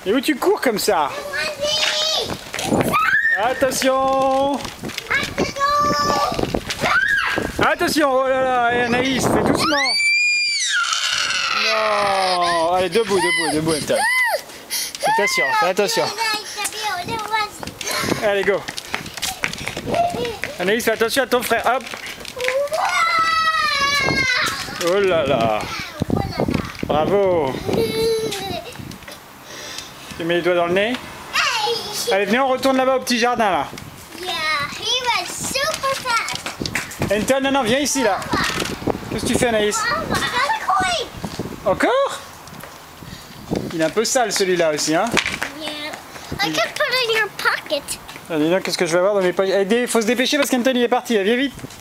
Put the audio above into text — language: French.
Et où tu cours comme ça? Attention! Attention! Oh là là, Anaïs, fais doucement! Non! Allez, debout, Anton. Fais attention. Allez, go! Anaïs, fais attention à ton frère, hop! Oh là là! Bravo! Tu mets les doigts dans le nez? Allez, venez, on retourne là-bas au petit jardin, là. Anton, non, viens ici, là. Qu'est-ce que tu fais, Anaïs? Encore? Il est un peu sale, celui-là aussi, hein? I can put it in your pocket. Allez, qu'est-ce que je vais avoir dans mes poches? Il faut se dépêcher parce qu'Anton, il est parti. Viens vite.